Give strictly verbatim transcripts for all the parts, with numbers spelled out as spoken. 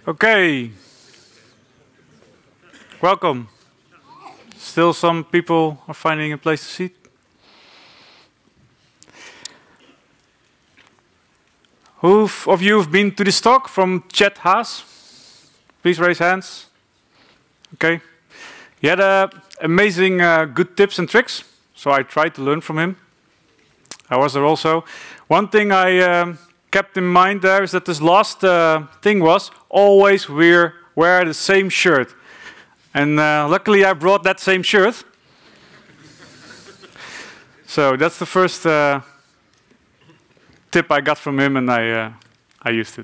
Okay. Welcome. Still some people are finding a place to sit. Who of you have been to this talk from Chet Haas? Please raise hands. Okay. He had uh, amazing uh, good tips and tricks, so I tried to learn from him. I was there also. One thing I um, kept in mind there is that this last uh, thing was always wear, wear the same shirt. And uh, luckily I brought that same shirt. So that's the first uh, tip I got from him, and I, uh, I used it.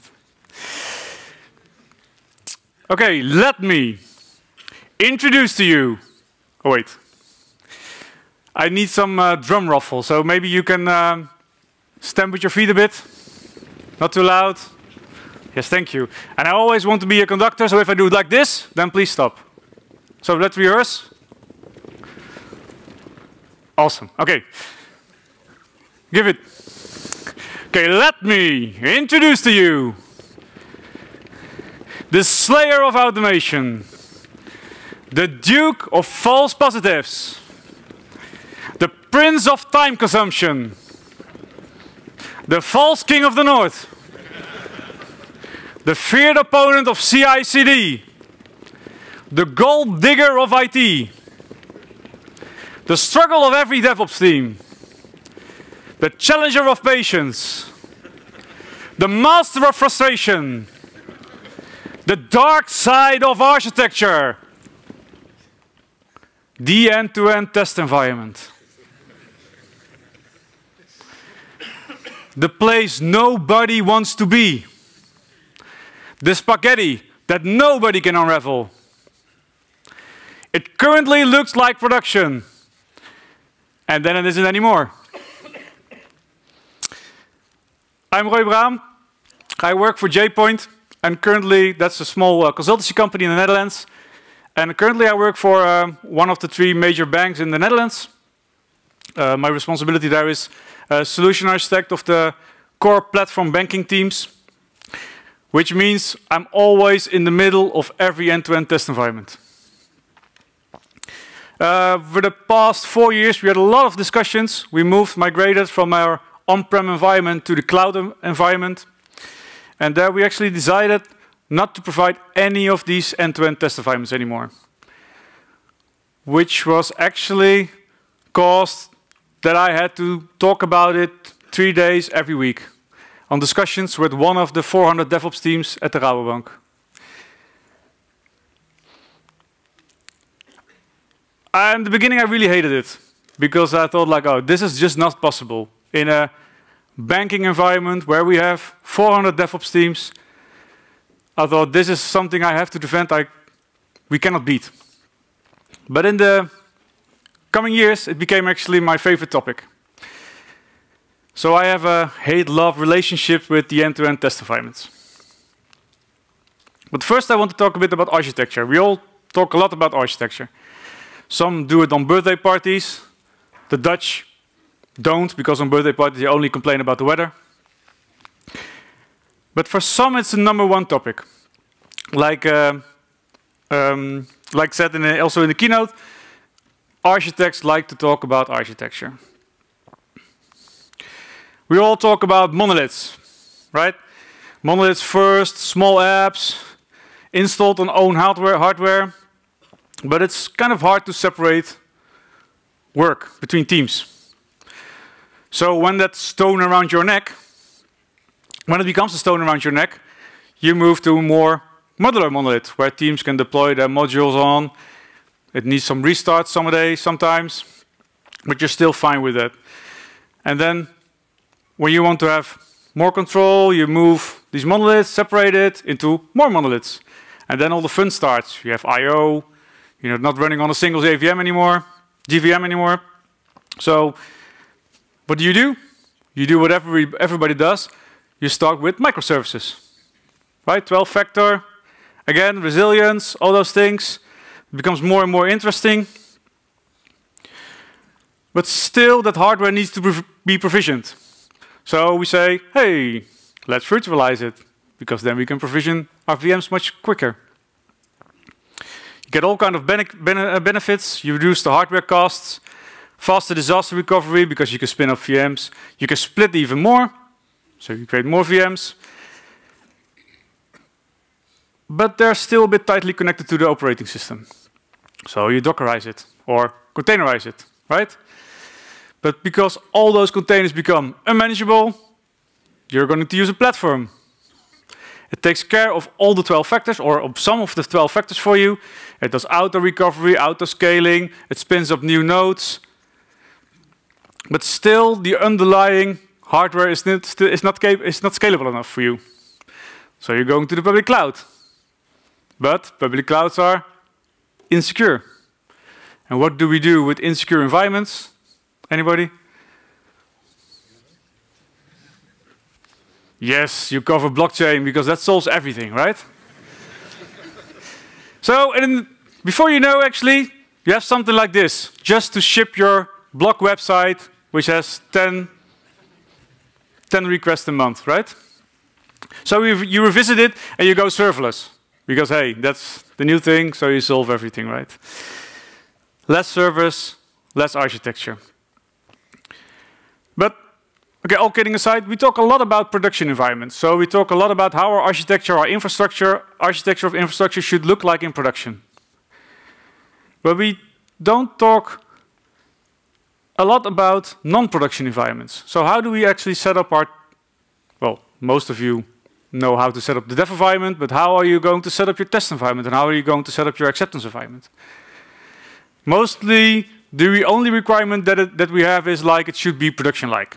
Okay, let me introduce to you. Oh, wait. I need some uh, drum ruffle, so maybe you can um, stamp with your feet a bit. Not too loud. Yes, thank you. And I always want to be a conductor, so if I do it like this, then please stop. So let's rehearse. Awesome. Okay. Give it. Okay, let me introduce to you the slayer of automation, the Duke of false positives, the Prince of time consumption, the false king of the north, the feared opponent of C I C D, the gold digger of I T, the struggle of every DevOps team, the challenger of patience, the master of frustration, the dark side of architecture, the end-to-end test environment, the place nobody wants to be, the spaghetti that nobody can unravel. It currently looks like production, and then it isn't anymore. I'm Roy Braam. I work for JPoint, and currently that's a small uh, consultancy company in the Netherlands. And currently I work for uh, one of the three major banks in the Netherlands. Uh, my responsibility there is uh, solution architect of the core platform banking teams, which means I'm always in the middle of every end-to-end test environment. Uh, for the past four years, we had a lot of discussions. We moved, migrated from our on-prem environment to the cloud environment. And there we actually decided not to provide any of these end-to-end test environments anymore, which was actually caused that I had to talk about it three days every week on discussions with one of the four hundred DevOps teams at the Rabobank. And in the beginning, I really hated it because I thought, like, oh, this is just not possible in a banking environment where we have four hundred DevOps teams. I thought this is something I have to defend. I, we cannot beat. But in the coming years, it became actually my favorite topic. So I have a hate-love relationship with the end-to-end test environments. But first, I want to talk a bit about architecture. We all talk a lot about architecture. Some do it on birthday parties. The Dutch don't, because on birthday parties they only complain about the weather. But for some, it's the number one topic. Like, uh, um, like said in the, also in the keynote, architects like to talk about architecture. We all talk about monoliths, right? Monoliths first, small apps, installed on own hardware, hardware. But it's kind of hard to separate work between teams. So when that stone around your neck, when it becomes a stone around your neck, you move to a more modular monolith, where teams can deploy their modules on. It needs some restarts some days, sometimes, but you're still fine with that. And then, when you want to have more control, you move these monoliths, separate it into more monoliths. And then all the fun starts. You have I O, you're not running on a single J V M anymore, G V M anymore. So, what do you do? You do what every, everybody does. You start with microservices, right? twelve factor, again, resilience, all those things. It becomes more and more interesting. But still, that hardware needs to be provisioned. So we say, hey, let's virtualize it. because then we can provision our V Ms much quicker. You get all kind of bene bene benefits. You reduce the hardware costs, faster disaster recovery because you can spin up V Ms. You can split even more, so you create more V Ms. But they're still a bit tightly connected to the operating system. So you Dockerize it or containerize it, right? But because all those containers become unmanageable, you're going to use a platform. It takes care of all the twelve factors, or of some of the twelve factors for you. It does auto-recovery, auto-scaling, it spins up new nodes. But still, the underlying hardware is not, is not, is not scalable enough for you. So you're going to the public cloud. But public clouds are insecure. And what do we do with insecure environments? Anybody? Yes, you cover blockchain because that solves everything, right? So, and before you know, actually, you have something like this, just to ship your blog website, which has ten, ten requests a month, right? So you, you revisit it and you go serverless. Because, hey, that's the new thing, so you solve everything, right? Less servers, less architecture. But, okay, all kidding aside, we talk a lot about production environments. So we talk a lot about how our architecture, our infrastructure, architecture of infrastructure should look like in production. But we don't talk a lot about non-production environments. So how do we actually set up our, well, most of you know how to set up the dev environment, but how are you going to set up your test environment, and how are you going to set up your acceptance environment? Mostly, the only requirement that, it, that we have is like it should be production-like.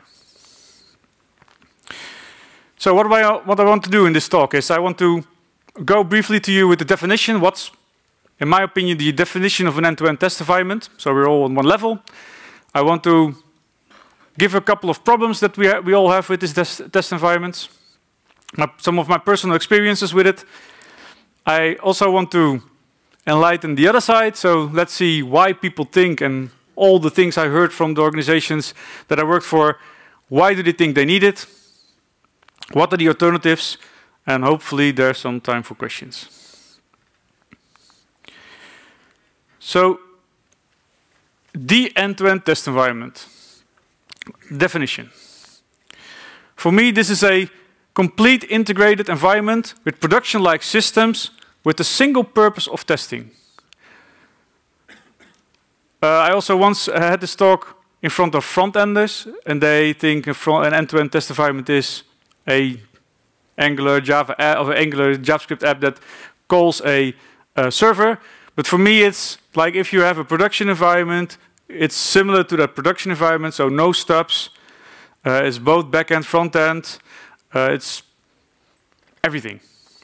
So what, I, what I want to do in this talk is I want to go briefly to you with the definition, what's, in my opinion, the definition of an end-to-end test environment, so we're all on one level. I want to give a couple of problems that we, we all have with these test, test environments. My, some of my personal experiences with it. I also want to enlighten the other side, so let's see why people think, and all the things I heard from the organizations that I worked for, why do they think they need it? What are the alternatives? And hopefully there's some time for questions. So, the end-to-end test environment. Definition. For me, this is a complete integrated environment with production-like systems with the single purpose of testing. Uh, I also once had this talk in front of front-enders, and they think an end-to-end test environment is a Angular, Java, or Angular JavaScript app that calls a, a server. But for me, it's like if you have a production environment, it's similar to that production environment, so no stubs. Uh, it's both back-end, front-end. Uh, it's everything.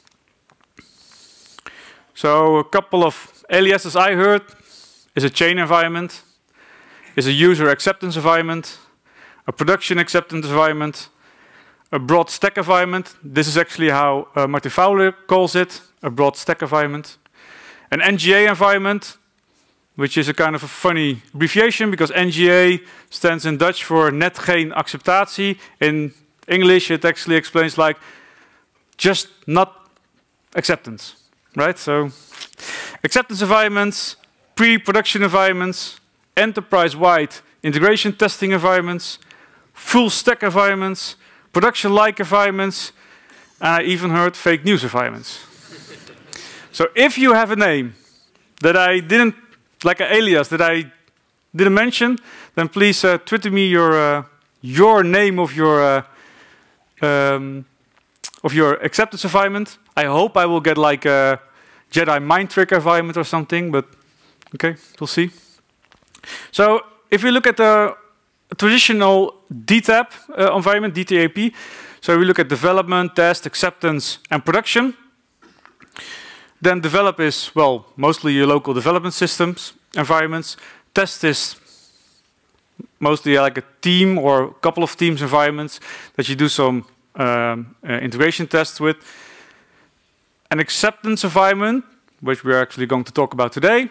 So a couple of aliases I heard is a chain environment, is a user acceptance environment, a production acceptance environment, a broad stack environment. This is actually how uh, Martin Fowler calls it, a broad stack environment. An N G A environment, which is a kind of a funny abbreviation because N G A stands in Dutch for net geen acceptatie. In English, it actually explains like just not acceptance, right? So acceptance environments, pre-production environments, enterprise-wide integration testing environments, full stack environments, production-like environments, and I even heard fake news environments. So if you have a name that I didn't, like an alias that I didn't mention, then please uh, Twitter me your uh, your name of your uh, um, of your acceptance environment. I hope I will get like a Jedi mind trick environment or something, but okay, we'll see. So if you look at the traditional D T A P uh, environment, D T A P, so we look at development, test, acceptance, and production. Then develop is, well, mostly your local development systems, environments. Test is mostly like a team or a couple of teams environments that you do some um, uh, integration tests with. An acceptance environment, which we're actually going to talk about today,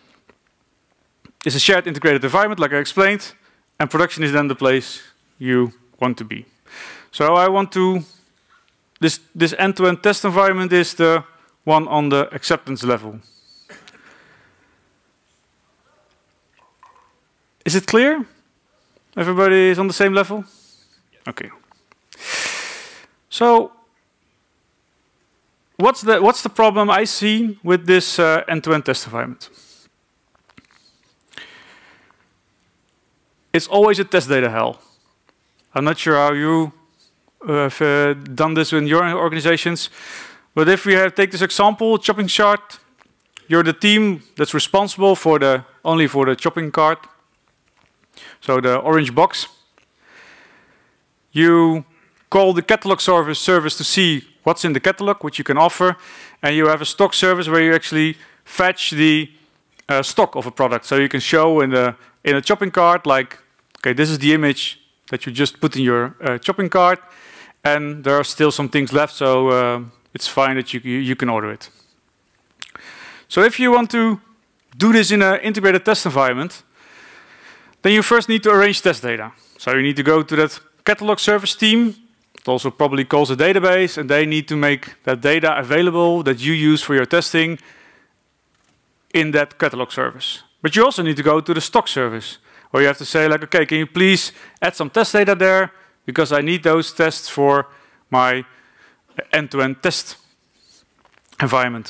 is a shared integrated environment, like I explained, and production is then the place you want to be. So I want to this, this end-to-end test environment is the one on the acceptance level. Is it clear? Everybody is on the same level? Okay. So, what's the, what's the problem I see with this uh, end-to-end test environment? It's always a test data hell. I'm not sure how you uh, have uh, done this in your organizations, but if we have take this example, shopping chart, you're the team that's responsible for the only for the shopping cart. So the orange box. You call the catalog service service to see what's in the catalog, which you can offer, and you have a stock service where you actually fetch the uh, stock of a product. So you can show in the in a shopping cart, like, okay, this is the image that you just put in your uh, shopping cart, and there are still some things left, so uh, it's fine that you, you you can order it. So if you want to do this in an integrated test environment, then you first need to arrange test data. So you need to go to that catalog service team. It also probably calls a database, and they need to make that data available that you use for your testing in that catalog service. But you also need to go to the stock service, where you have to say, like, okay, can you please add some test data there, because I need those tests for my end-to-end test environment.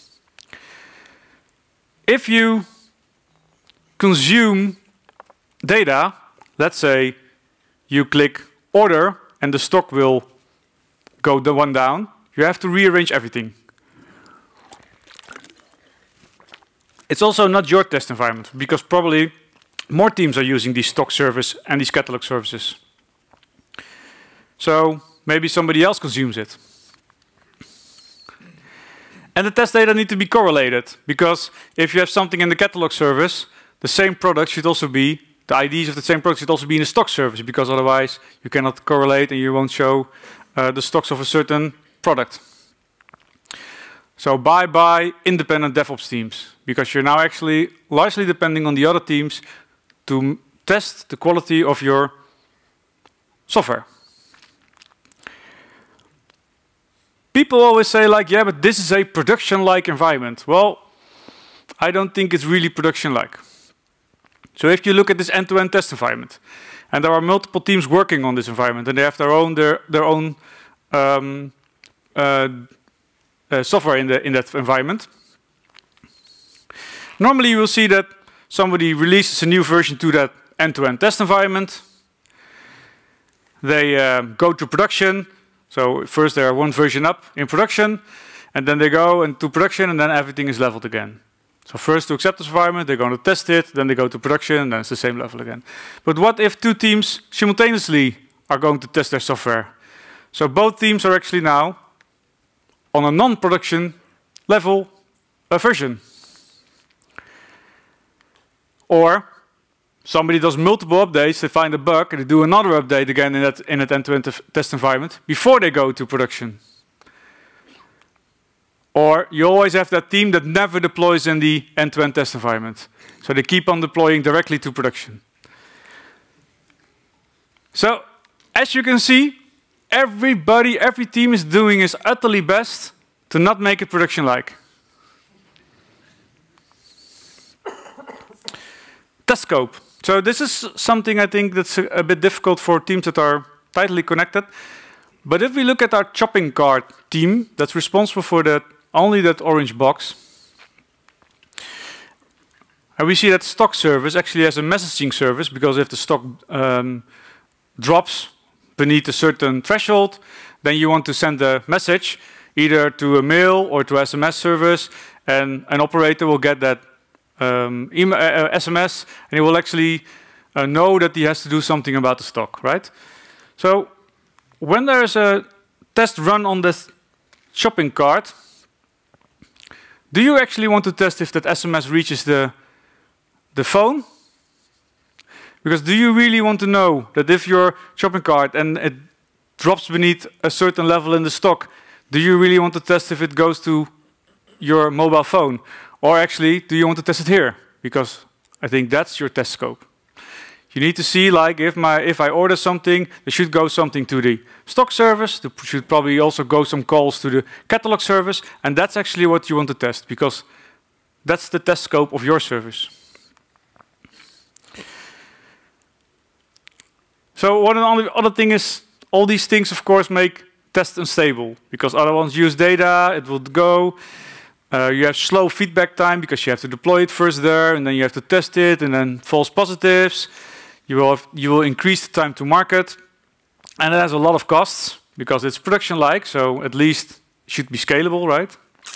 If you consume data, let's say you click order and the stock will go the one down, you have to rearrange everything. It's also not your test environment, because probably more teams are using these stock service and these catalog services. So maybe somebody else consumes it. And the test data need to be correlated, because if you have something in the catalog service, the same product should also be, the I Ds of the same product should also be in the stock service, because otherwise you cannot correlate and you won't show uh, the stocks of a certain product. So bye-bye independent DevOps teams, because you're now actually largely depending on the other teams to test the quality of your software. People always say, like, yeah, but this is a production-like environment. Well, I don't think it's really production-like. So if you look at this end-to-end test environment, and there are multiple teams working on this environment, and they have their own their their own um, uh, uh, software in the in that environment. Normally, you will see that somebody releases a new version to that end-to-end test environment. They uh, go to production. So first they are one version up in production, and then they go into production, and then everything is leveled again. So first to acceptance environment, they're going to test it, then they go to production, and then it's the same level again. But what if two teams simultaneously are going to test their software? So both teams are actually now on a non-production level uh, version. Or somebody does multiple updates, they find a bug, and they do another update again in that in that end-to-end test environment before they go to production. Or you always have that team that never deploys in the end-to-end test environment. So they keep on deploying directly to production. So, as you can see, everybody, every team is doing its utterly best to not make it production-like. Test scope. So this is something I think that's a, a bit difficult for teams that are tightly connected. But if we look at our shopping cart team that's responsible for that, only that orange box, and we see that stock service actually has a messaging service, because if the stock um, drops beneath a certain threshold, then you want to send a message either to a mail or to S M S service, and an operator will get that Um, email, uh, S M S, and he will actually uh, know that he has to do something about the stock, right? So when there's a test run on this shopping cart, do you actually want to test if that S M S reaches the, the phone? Because do you really want to know that if your shopping cart and it drops beneath a certain level in the stock, do you really want to test if it goes to your mobile phone? Or actually, do you want to test it here? Because I think that's your test scope. You need to see, like, if my if I order something, there should go something to the stock service. There should probably also go some calls to the catalog service, and that's actually what you want to test, because that's the test scope of your service. So one of the other thing is, all these things, of course, make tests unstable, because other ones use data, it will go. Uh, you have slow feedback time, because you have to deploy it first there, and then you have to test it, and then false positives. You will, have, you will increase the time to market, and it has a lot of costs, because it's production-like, so at least it should be scalable, right?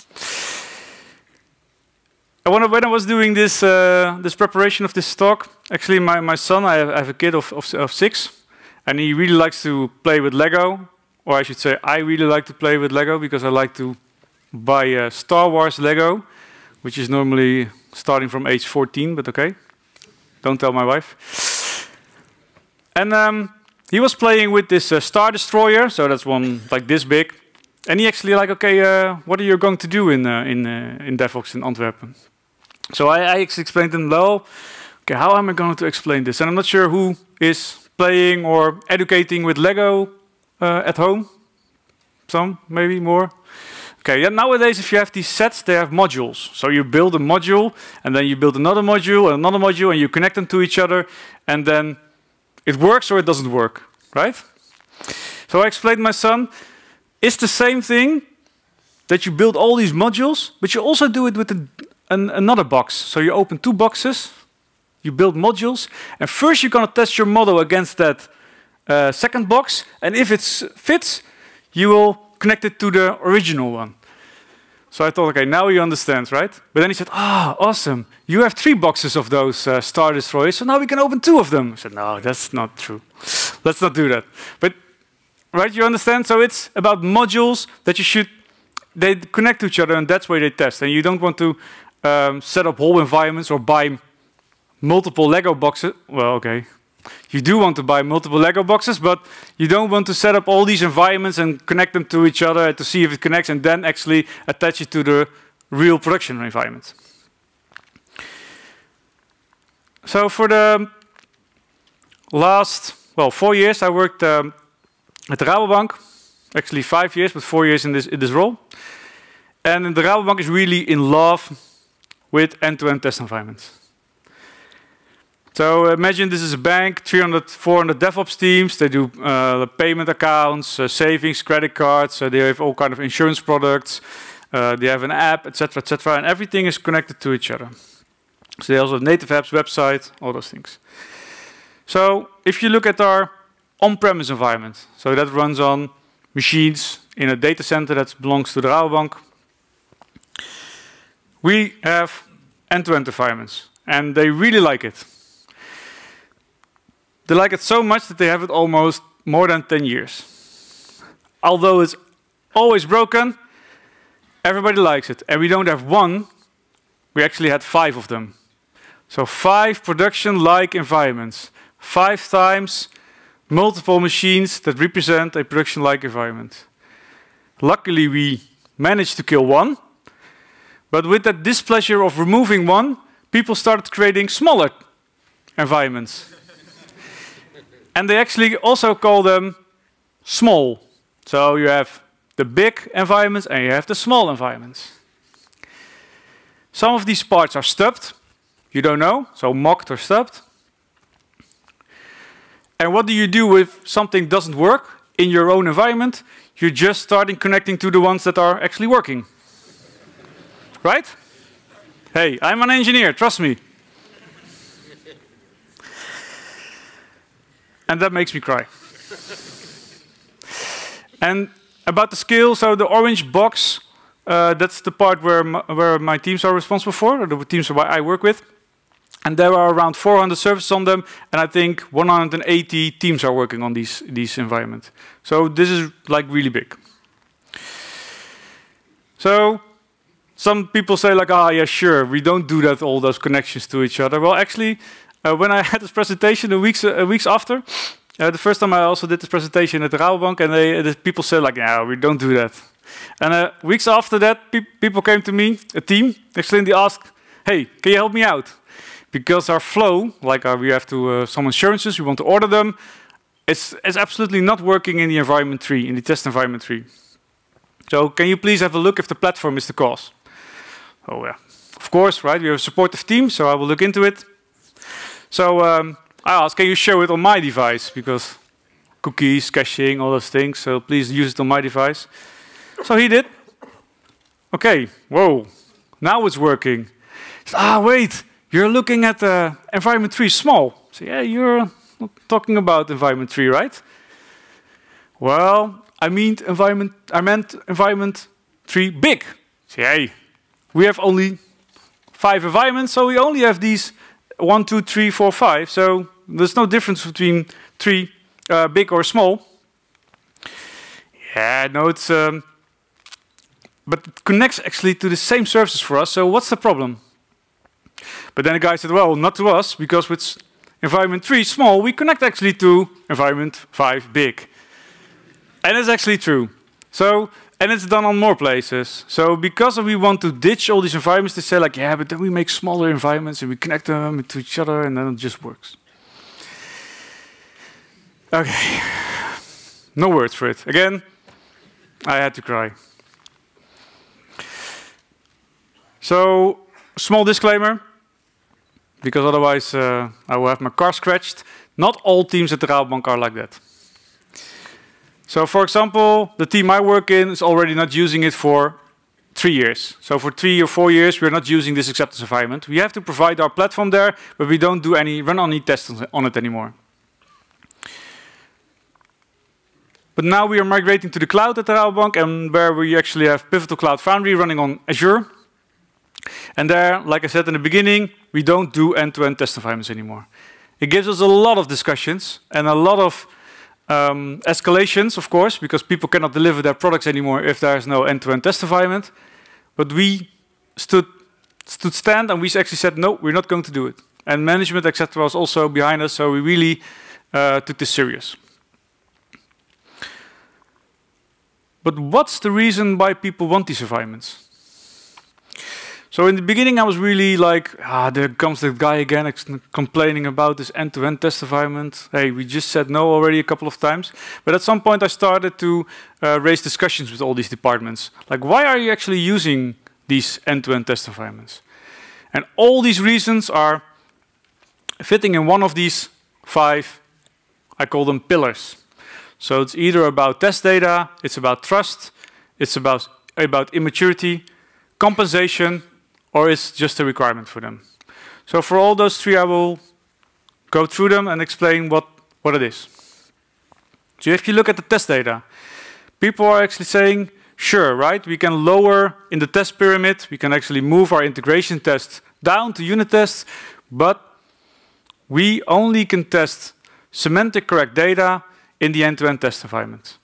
And when I, when I was doing this, uh, this preparation of this talk, actually my, my son, I have, I have a kid of, of, of six, and he really likes to play with Lego, or I should say I really like to play with Lego, because I like to buy uh, Star Wars Lego, which is normally starting from age fourteen, but okay, don't tell my wife. And um, he was playing with this uh, Star Destroyer, so that's one like this big. And he actually like, okay, uh, what are you going to do in uh, in uh, in Devoxx in Antwerpen? So I, I explained to him, well, okay, how am I going to explain this? And I'm not sure who is playing or educating with Lego uh, at home. Some, maybe more. Okay, yeah, nowadays if you have these sets, they have modules. So you build a module, and then you build another module, and another module, and you connect them to each other, and then it works or it doesn't work, right? So I explained to my son, it's the same thing that you build all these modules, but you also do it with a, an, another box. So you open two boxes, you build modules, and first you're going to test your model against that uh, second box, and if it fits, you will connect it to the original one. So I thought, okay, now you understand, right? But then he said, ah, oh, awesome. You have three boxes of those uh, Star Destroyers, so now we can open two of them. I said, no, that's not true. Let's not do that. But, right, you understand? So it's about modules that you should, they connect to each other, and that's where they test. And you don't want to um, set up whole environments or buy multiple Lego boxes. Well, okay. You do want to buy multiple Lego boxes, but you don't want to set up all these environments and connect them to each other to see if it connects, and then actually attach it to the real production environment. So for the last, well, four years, I worked um, at the Rabobank. Actually five years, but four years in this, in this role. And the Rabobank is really in love with end-to-end test environments. So imagine this is a bank, three hundred, four hundred DevOps teams. They do uh, payment accounts, uh, savings, credit cards. Uh, they have all kind of insurance products. Uh, they have an app, et cetera, et cetera, and everything is connected to each other. So they also have native apps, website, all those things. So if you look at our on-premise environment, so that runs on machines in a data center that belongs to the Rabobank, we have end-to-end environments, and they really like it. They like it so much that they have it almost more than ten years. Although it's always broken, everybody likes it. And we don't have one, we actually had five of them. So five production-like environments. Five times multiple machines that represent a production-like environment. Luckily, we managed to kill one. But with that displeasure of removing one, people started creating smaller environments. And they actually also call them small. So you have the big environments and you have the small environments. Some of these parts are stubbed. You don't know, so mocked or stubbed. And what do you do if something doesn't work in your own environment? You're just starting connecting to the ones that are actually working. Right? Hey, I'm an engineer, trust me. And that makes me cry. And about the scale, so the orange box, uh, that's the part where my, where my teams are responsible for, or the teams I work with. And there are around four hundred services on them, and I think one hundred eighty teams are working on these, these environments. So this is like really big. So some people say like, ah, yeah, sure, we don't do that, all those connections to each other. Well, actually, Uh, when I had this presentation a weeks, uh, weeks after, uh, the first time I also did this presentation at the Rabobank, and they, the people said like, no, we don't do that. And uh, weeks after that, pe people came to me, a team, actually, and they asked, hey, can you help me out? because our flow, like our, we have to uh, some assurances, we want to order them, it's, it's absolutely not working in the environment tree, in the test environment tree. So can you please have a look if the platform is the cause? Oh yeah, of course, right? We have a supportive team, so I will look into it. So um, I asked, can you show it on my device? Because cookies, caching, all those things, so please use it on my device. So he did. Okay, whoa, now it's working. Said, ah, wait, you're looking at the environment tree small. So yeah, you're not talking about environment tree, right? Well, I mean environment. I meant environment tree big. So hey, we have only five environments, so we only have these one, two, three, four, five. So there's no difference between three, uh, big or small. Yeah, no, it's. Um, but it connects actually to the same services for us. So what's the problem? But then the guy said, well, not to us, because with environment three small, we connect actually to environment five big. And it's actually true. So, and it's done on more places. So because we want to ditch all these environments, they say like, yeah, but then we make smaller environments and we connect them to each other and then it just works. Okay. No words for it. Again, I had to cry. So, small disclaimer, because otherwise uh, I will have my car scratched. Not all teams at the Rabobank are like that. So, for example, the team I work in is already not using it for three years. So, for three or four years, we're not using this acceptance environment. We have to provide our platform there, but we don't do any run any tests on it anymore. But now we are migrating to the cloud at the Rabobank, and where we actually have Pivotal Cloud Foundry running on Azure. And there, like I said in the beginning, we don't do end-to-end test environments anymore. It gives us a lot of discussions and a lot of um, escalations, of course, because people cannot deliver their products anymore if there is no end-to-end test environment. But we stood, stood stand and we actually said, no, we're not going to do it. And management, et cetera, was also behind us, so we really uh, took this serious. But what's the reason why people want these environments? So in the beginning, I was really like, ah, there comes that guy again complaining about this end-to-end test environment. Hey, we just said no already a couple of times. But at some point, I started to uh, raise discussions with all these departments. Like, why are you actually using these end-to-end test environments? And all these reasons are fitting in one of these five, I call them pillars. So it's either about test data, it's about trust, it's about, about immaturity, compensation, or it's just a requirement for them. So for all those three, I will go through them and explain what, what it is. So if you look at the test data, people are actually saying, sure, right, we can lower in the test pyramid, we can actually move our integration test down to unit tests, but we only can test semantic correct data in the end-to-end test environment.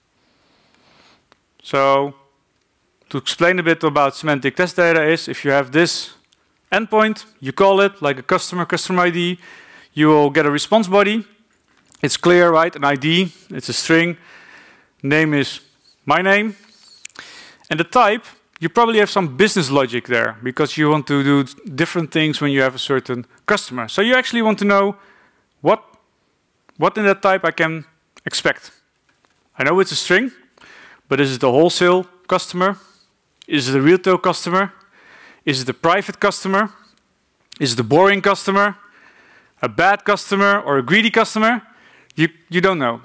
So to explain a bit about semantic test data is, if you have this endpoint, you call it like a customer, customer I D, you will get a response body. It's clear, right? An I D, it's a string. Name is my name. And the type, you probably have some business logic there because you want to do different things when you have a certain customer. So you actually want to know what, what in that type I can expect. I know it's a string, but is it a wholesale customer? Is it a retail customer? Is it a private customer? Is it a boring customer? A bad customer or a greedy customer? You, you don't know.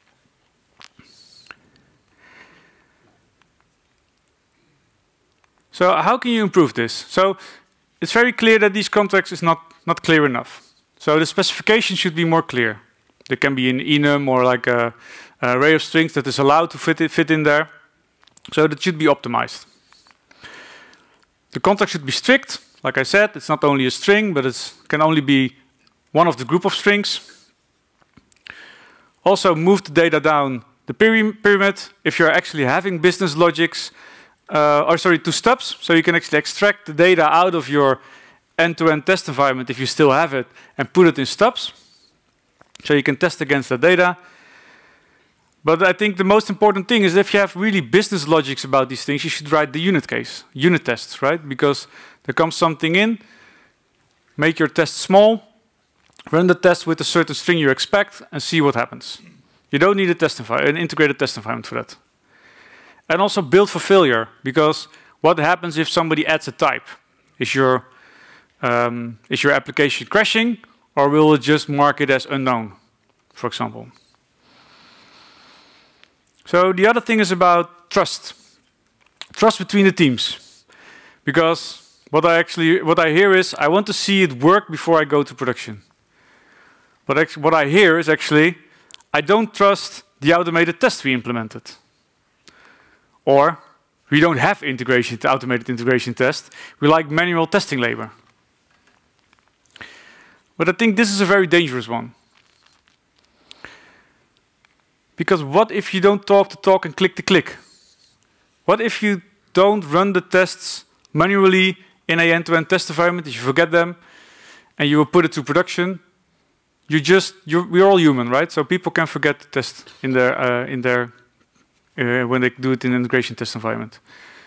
So how can you improve this? So it's very clear that these contracts is not, not clear enough. So the specification should be more clear. There can be an enum or like a, an array of strings that is allowed to fit, it, fit in there. So that should be optimized. The contract should be strict. Like I said, it's not only a string, but it can only be one of the group of strings. Also, move the data down the pyramid if you're actually having business logics, uh, or sorry, to stubs. So you can actually extract the data out of your end-to-end test environment if you still have it and put it in stubs. So you can test against the data. But I think the most important thing is if you have really business logics about these things, you should write the unit case, unit tests, right? Because there comes something in, make your test small, run the test with a certain string you expect, and see what happens. You don't need a test environment, an integrated test environment for that. And also build for failure, because what happens if somebody adds a type? Is your, um, is your application crashing, or will it just mark it as unknown, for example? So the other thing is about trust. Trust between the teams. Because what I actually, what I hear is, I want to see it work before I go to production. But actually, what I hear is actually, I don't trust the automated test we implemented. Or, we don't have integration, automated integration test. We like manual testing labor. But I think this is a very dangerous one. Because what if you don't talk the talk and click the click? What if you don't run the tests manually in a end-to-end test environment, if you forget them, and you will put it to production? You just, you're, we're all human, right? So people can forget the test in their, uh, in their uh, when they do it in an integration test environment.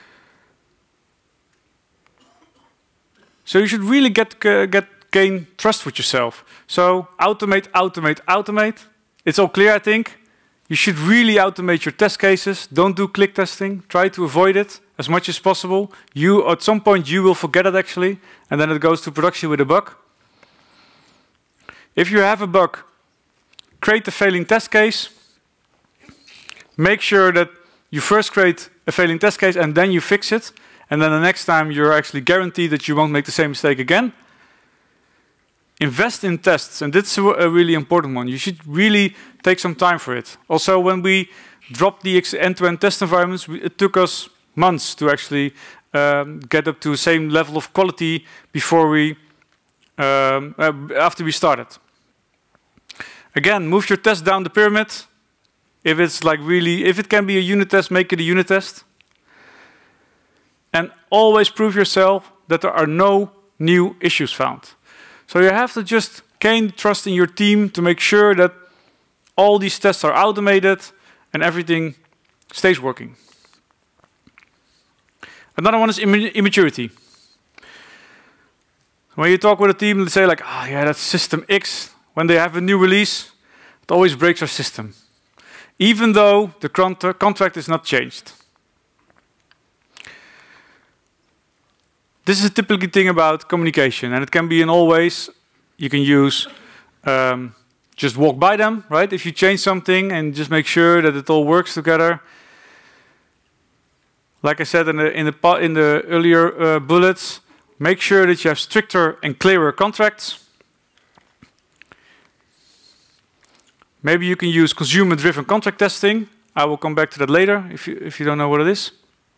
So you should really get, uh, get gain trust with yourself. So automate, automate, automate. It's all clear, I think. You should really automate your test cases. Don't do click testing. Try to avoid it as much as possible. You, at some point, you will forget it actually, and then it goes to production with a bug. If you have a bug, create a failing test case. Make sure that you first create a failing test case and then you fix it. And then the next time you're actually guaranteed that you won't make the same mistake again. Invest in tests, and that's a really important one. You should really take some time for it. Also, when we dropped the end-to-end test environments, it took us months to actually um, get up to the same level of quality before we, um, uh, after we started. Again, move your test down the pyramid. If it's like really, if it can be a unit test, make it a unit test. And always prove yourself that there are no new issues found. So you have to just gain trust in your team to make sure that all these tests are automated and everything stays working. Another one is immaturity. When you talk with a team, they say like, ah, oh, yeah, that's system X. When they have a new release, it always breaks our system. Even though the contract is not changed. This is a typical thing about communication, and it can be in all ways. You can use, um, just walk by them, right? If you change something and just make sure that it all works together. Like I said in the, in the, in the earlier uh, bullets, make sure that you have stricter and clearer contracts. Maybe you can use consumer-driven contract testing. I will come back to that later if you, if you don't know what it is.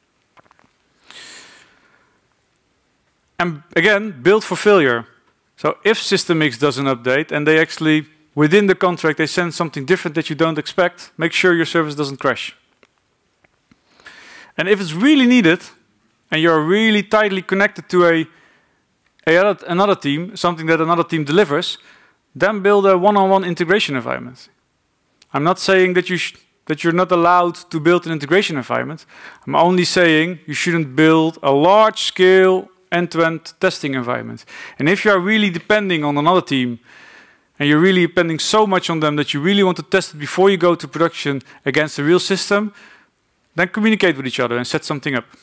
And again, build for failure. So if System X doesn't update and they actually, within the contract, they send something different that you don't expect, make sure your service doesn't crash. And if it's really needed, and you're really tightly connected to a, a another team, something that another team delivers, then build a one-on-one integration environment. I'm not saying that, you sh that you're not allowed to build an integration environment. I'm only saying you shouldn't build a large-scale end-to-end testing environment. And if you are really depending on another team, and you're really depending so much on them that you really want to test it before you go to production against the real system, then communicate with each other and set something up.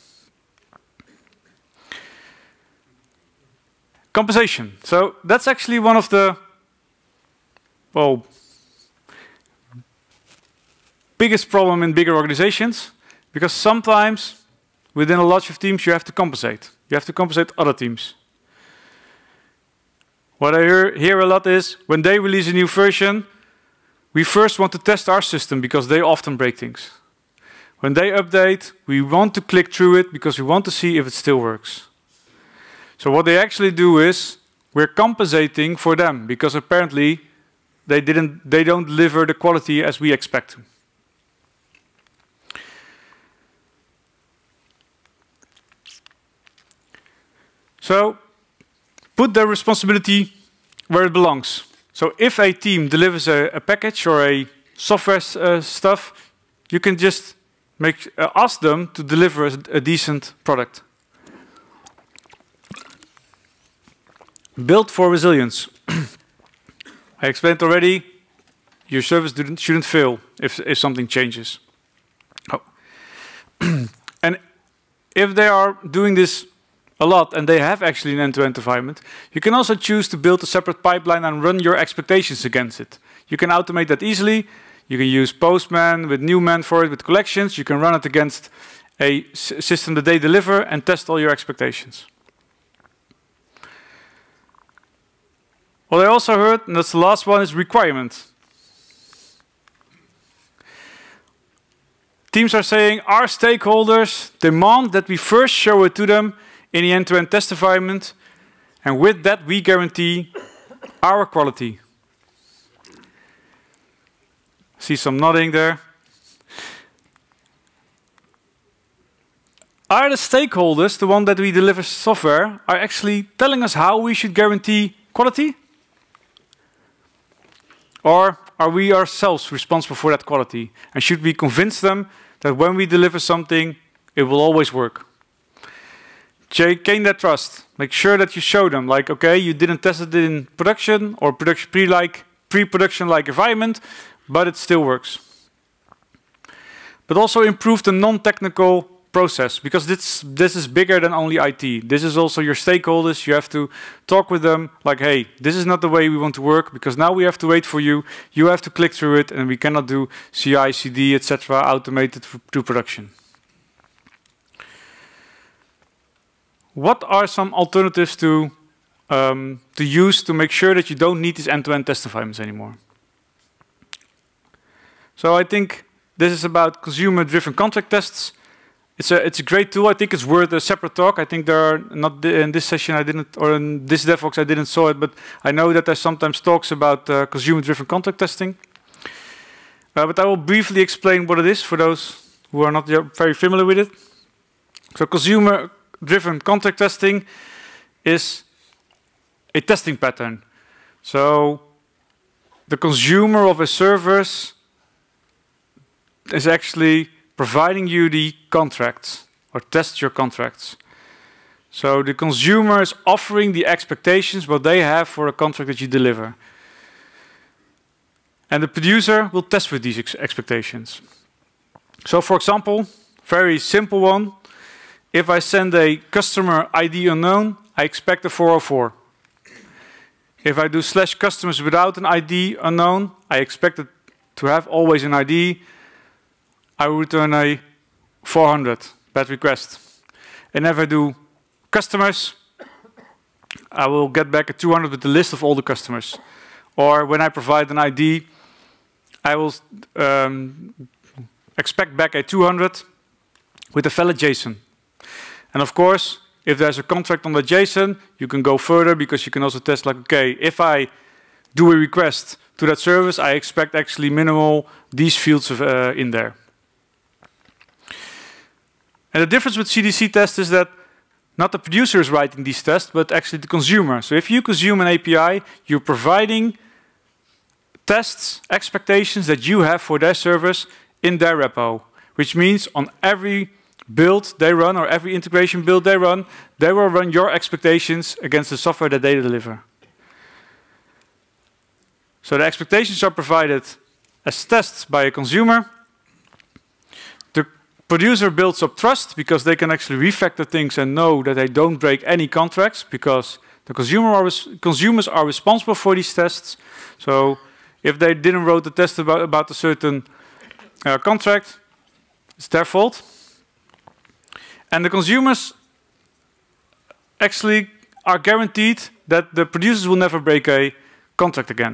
Compensation. So that's actually one of the, well, biggest problem in bigger organizations, because sometimes within a lot of teams you have to compensate. You have to compensate other teams. What I hear, hear a lot is, when they release a new version, we first want to test our system because they often break things. When they update, we want to click through it because we want to see if it still works. So what they actually do is, we're compensating for them because apparently they, didn't, they don't deliver the quality as we expect to. So, put the responsibility where it belongs. So if a team delivers a, a package or a software uh, stuff, you can just make, uh, ask them to deliver a, a decent product. Built for resilience. I explained already, your service shouldn't, shouldn't fail if, if something changes. Oh. And if they are doing this a lot, and they have actually an end-to-end environment, you can also choose to build a separate pipeline and run your expectations against it. You can automate that easily. You can use Postman with Newman for it, with collections. You can run it against a system that they deliver and test all your expectations. What I also heard, and that's the last one, is requirement. Teams are saying our stakeholders demand that we first show it to them in the end-to-end test environment, and with that we guarantee our quality. See some nodding there. Are the stakeholders, the one that we deliver software, are actually telling us how we should guarantee quality? Or are we ourselves responsible for that quality? And should we convince them that when we deliver something, it will always work? Gain that trust. Make sure that you show them, like, okay, you didn't test it in production or production pre-like pre-production-like environment, but it still works. But also improve the non-technical process, because this this is bigger than only I T. This is also your stakeholders. You have to talk with them, like, hey, this is not the way we want to work, because now we have to wait for you. You have to click through it, and we cannot do C I, C D, et cetera, automated to production. What are some alternatives to, um, to use to make sure that you don't need these end-to-end test environments anymore? So I think this is about consumer-driven contract tests. It's a, it's a great tool. I think it's worth a separate talk. I think there are, not in this session I didn't, or in this DevVox I didn't saw it, but I know that there's sometimes talks about uh, consumer-driven contract testing. Uh, but I will briefly explain what it is for those who are not very familiar with it. So consumer driven contract testing is a testing pattern. So the consumer of a service is actually providing you the contracts or test your contracts. So the consumer is offering the expectations what they have for a contract that you deliver. And the producer will test with these ex expectations. So for example, very simple one. If I send a customer I D unknown, I expect a four oh four. If I do slash customers without an I D unknown, I expect it to have always an I D. I will return a four hundred, bad request. And if I do customers, I will get back a two hundred with the list of all the customers. Or when I provide an I D, I will um, expect back a two hundred with a valid JSON. And of course, if there's a contract on the JSON, you can go further, because you can also test, like, okay, if I do a request to that service, I expect actually minimal these fields of, uh, in there. And the difference with C D C tests is that not the producer is writing these tests, but actually the consumer. So if you consume an A P I, you're providing tests, expectations that you have for their service in their repo, which means on every build they run, or every integration build they run, they will run your expectations against the software that they deliver. So the expectations are provided as tests by a consumer. The producer builds up trust, because they can actually refactor things and know that they don't break any contracts, because the consumer are consumers are responsible for these tests. So if they didn't wrote the test about, about a certain uh, contract, it's their fault. And the consumers actually are guaranteed that the producers will never break a contract again.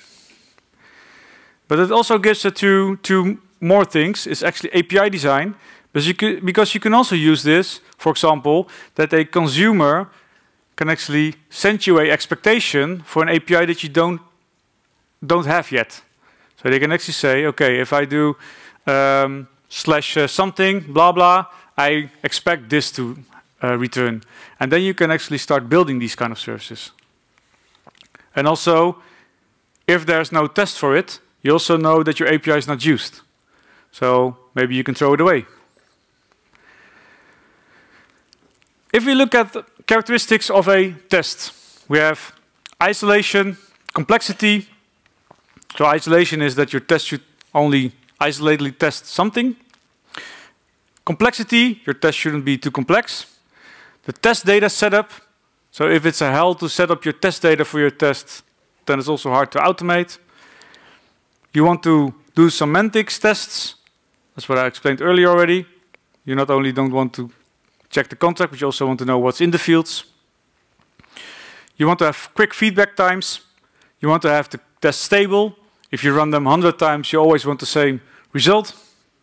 But it also gives it to, to more things. It's actually A P I design, because you, can, because you can also use this, for example, that a consumer can actually send you an expectation for an A P I that you don't, don't have yet. So they can actually say, okay, if I do um, slash uh, something, blah, blah, I expect this to uh, return. And then you can actually start building these kind of services. And also, if there's no test for it, you also know that your A P I is not used. So maybe you can throw it away. If we look at the characteristics of a test, we have isolation, complexity. So isolation is that your test should only isolatedly test something. Complexity, your test shouldn't be too complex. The test data setup, so if it's a hell to set up your test data for your test, then it's also hard to automate. You want to do semantics tests. That's what I explained earlier already. You not only don't want to check the contract, but you also want to know what's in the fields. You want to have quick feedback times. You want to have the test stable. If you run them one hundred times, you always want the same result.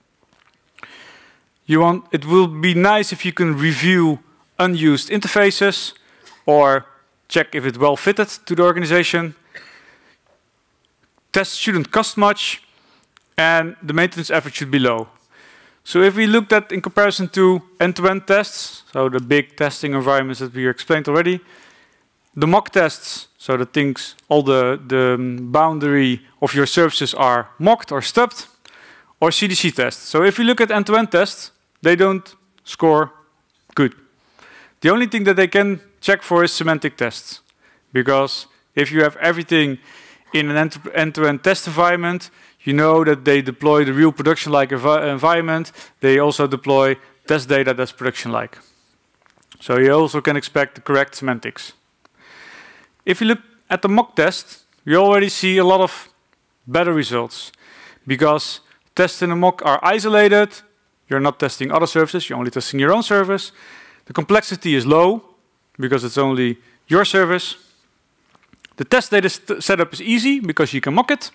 You want, it will be nice if you can review unused interfaces or check if it's well fitted to the organization. Tests shouldn't cost much, and the maintenance effort should be low. So if we looked at in comparison to end-to-end tests, so the big testing environments that we explained already, the mock tests, so the things, all the, the boundary of your services are mocked or stubbed, or C D C tests. So if we look at end-to-end tests, they don't score good. The only thing that they can check for is semantic tests, because if you have everything in an end-to-end test environment, you know that they deploy the real production-like env environment. They also deploy test data that's production-like. So you also can expect the correct semantics. If you look at the mock test, we already see a lot of better results, because tests in a mock are isolated. You're not testing other services, you're only testing your own service. The complexity is low, because it's only your service. The test data setup is easy, because you can mock it.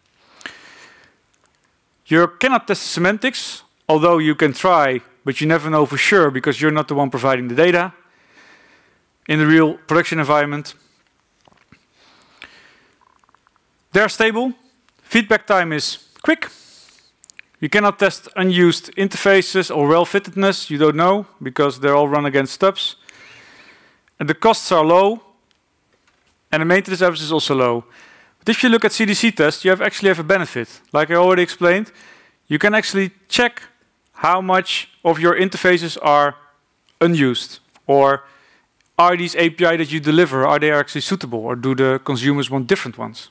You cannot test semantics, although you can try, but you never know for sure, because you're not the one providing the data in the real production environment. They're stable. Feedback time is quick. You cannot test unused interfaces or well-fittedness. You don't know, because they're all run against stubs. And the costs are low, and the maintenance effort is also low. But if you look at C D C tests, you have actually have a benefit. Like I already explained, you can actually check how much of your interfaces are unused, or are these A P I that you deliver, are they actually suitable, or do the consumers want different ones?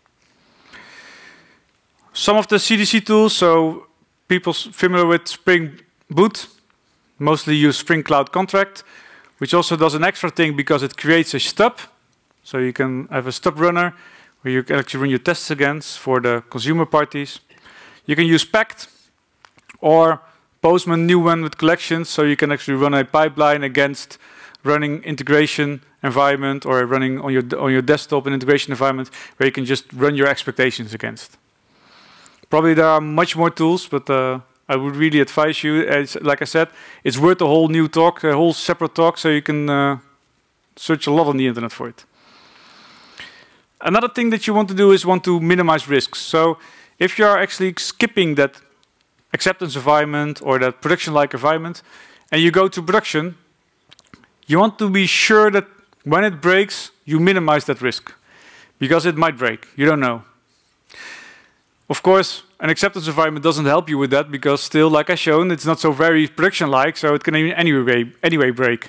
Some of the C D C tools, so people familiar with Spring Boot, mostly use Spring Cloud Contract, which also does an extra thing because it creates a stub. So you can have a stub runner where you can actually run your tests against for the consumer parties. You can use Pact or Postman new one with collections, so you can actually run a pipeline against running integration environment or running on your, on your desktop an integration environment where you can just run your expectations against. Probably there are much more tools, but uh, I would really advise you, as, like I said, it's worth a whole new talk, a whole separate talk, so you can uh, search a lot on the internet for it. Another thing that you want to do is want to minimize risks. So if you are actually skipping that acceptance environment or that production-like environment, and you go to production, you want to be sure that when it breaks, you minimize that risk, because it might break. You don't know. Of course, an acceptance environment doesn't help you with that, because still, like I shown, it's not so very production-like, so it can anyway, anyway break.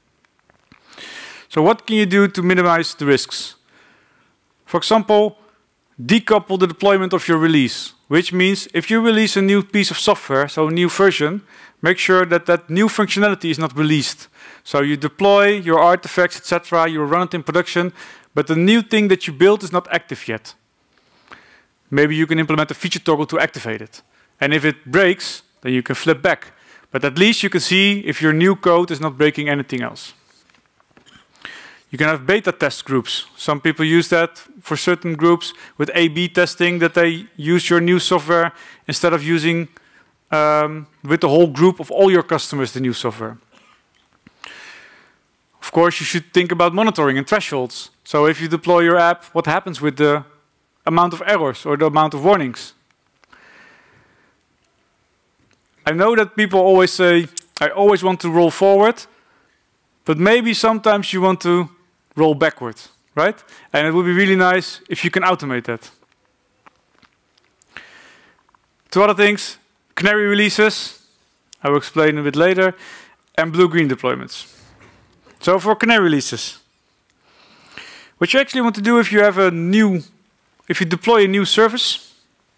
So what can you do to minimize the risks? For example, decouple the deployment of your release, which means if you release a new piece of software, so a new version, make sure that that new functionality is not released. So you deploy your artifacts, et cetera, you run it in production, but the new thing that you built is not active yet. Maybe you can implement a feature toggle to activate it. And if it breaks, then you can flip back. But at least you can see if your new code is not breaking anything else. You can have beta test groups. Some people use that for certain groups with A B testing, that they use your new software instead of using um, with the whole group of all your customers the new software. Of course, you should think about monitoring and thresholds. So if you deploy your app, what happens with the amount of errors or the amount of warnings? I know that people always say, I always want to roll forward, but maybe sometimes you want to roll backwards, right? And it would be really nice if you can automate that. Two other things, canary releases, I will explain a bit later, and blue-green deployments. So for canary releases, What you actually want to do if you have a new, if you deploy a new service,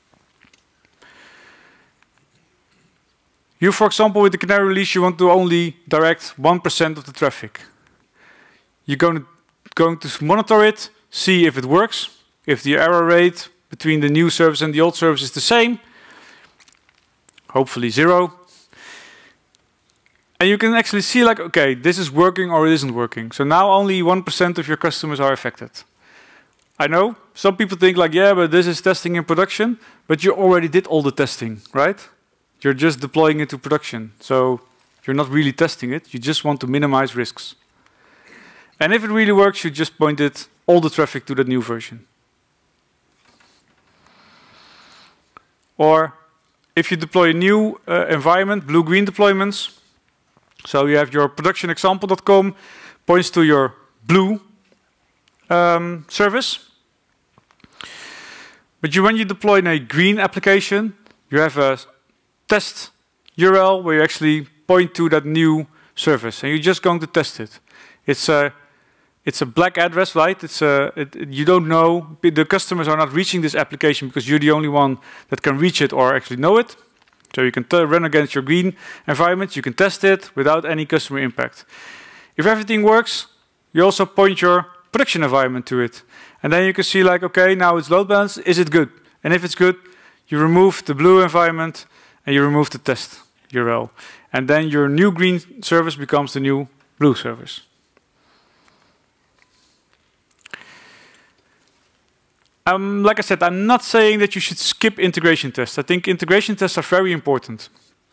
you, for example, with the Canary release, you want to only direct one percent of the traffic. You're going to, going to monitor it, see if it works, if the error rate between the new service and the old service is the same, hopefully zero. And you can actually see like, okay, this is working or it isn't working. So now only one percent of your customers are affected. I know, some people think like, yeah, but this is testing in production, but you already did all the testing, right? You're just deploying it to production. So you're not really testing it, you just want to minimize risks. And if it really works, you just point it, all the traffic to the new version. Or if you deploy a new uh, environment, blue-green deployments, so you have your production example dot com points to your blue um, service. But you, when you deploy in a green application, you have a test U R L where you actually point to that new service, and you're just going to test it. It's a it's a black address, right? It's a it, it, you don't know, the customers are not reaching this application because you're the only one that can reach it or actually know it. So you can run against your green environment, you can test it without any customer impact. If everything works, you also point your production environment to it. And then you can see like, okay, now it's load balanced, is it good? And if it's good, you remove the blue environment and you remove the test U R L. And then your new green service becomes the new blue service. Um, like I said, I'm not saying that you should skip integration tests. I think integration tests are very important.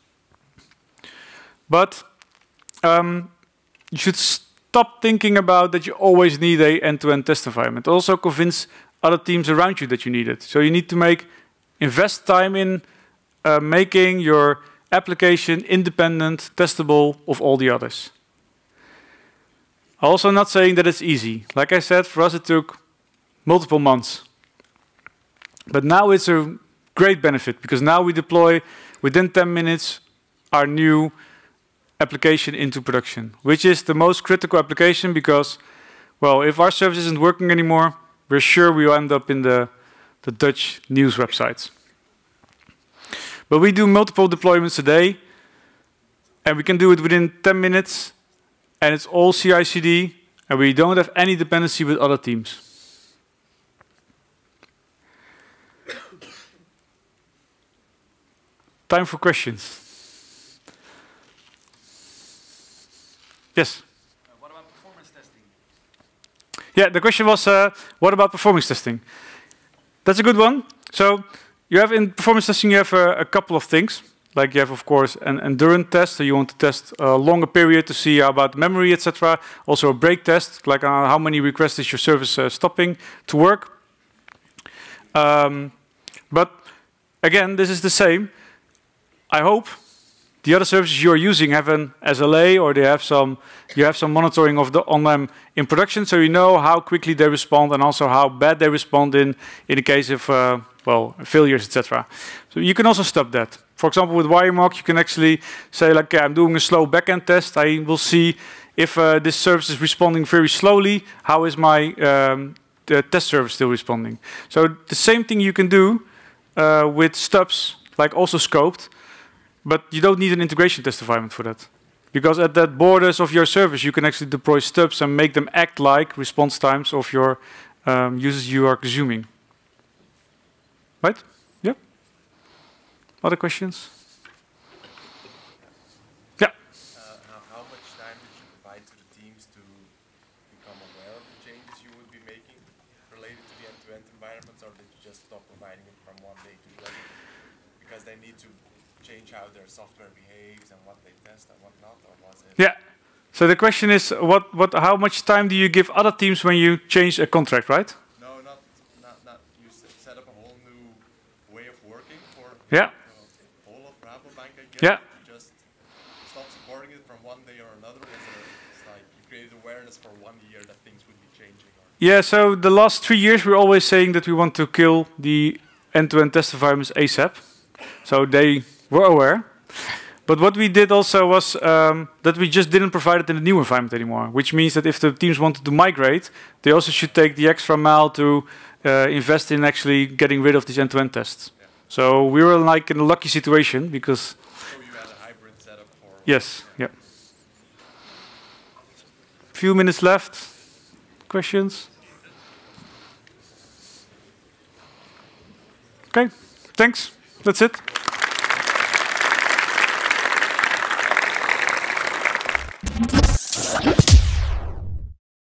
But um, you should stop thinking about that you always need a end-to-end test environment. Also convince other teams around you that you need it. So you need to make invest time in uh, making your application independent, testable of all the others. Also not saying that it's easy. Like I said, for us it took multiple months. But now it's a great benefit because now we deploy within ten minutes our new application into production, which is the most critical application because, well, if our service isn't working anymore, we're sure we'll end up in the, the Dutch news websites. But we do multiple deployments a day, and we can do it within ten minutes, and it's all C I C D, and we don't have any dependency with other teams. Time for questions. Yes? Uh, what about performance testing? Yeah, the question was, uh, what about performance testing? That's a good one. So you have in performance testing, you have uh, a couple of things. Like you have, of course, an endurance test. So you want to test a longer period to see about memory, et cetera. Also a break test, like uh, how many requests is your service uh, stopping to work. Um, but again, this is the same. I hope the other services you are using have an S L A or they have some, you have some monitoring of the, on them in production, so you know how quickly they respond and also how bad they respond in, in the case of uh, well, failures, et cetera. So you can also stop that. For example, with WireMock, you can actually say like, okay, I'm doing a slow backend test. I will see if uh, this service is responding very slowly. How is my um, the test service still responding? So the same thing you can do uh, with stubs, like also scoped. But you don't need an integration test environment for that. Because at that borders of your service, you can actually deploy stubs and make them act like response times of your um, users you are consuming. Right? Yep. Other questions? Yeah. Uh, how, how much time did you provide to the teams to become aware of the changes you would be making related to the end-to-end environments, or did you just stop providing it from one day to the other? Because they need to change how their software behaves and what they test and whatnot, or was it? Yeah. So the question is, what, what, how much time do you give other teams when you change a contract, right? No, not, not, not. You set up a whole new way of working for Yeah. uh, all of Rabobank, I guess. Yeah. You just stop supporting it from one day or another. It's like you created awareness for one year that things would be changing. Or Yeah, so the last three years we're always saying that we want to kill the end-to-end test environments ASAP. So they were aware. But what we did also was um, that we just didn't provide it in the new environment anymore, which means that if the teams wanted to migrate, they also should take the extra mile to uh, invest in actually getting rid of these end-to-end tests. Yeah. So we were like in a lucky situation because... So you had a hybrid setup for... Yes, yeah. Few minutes left. Questions? Okay, thanks. That's it.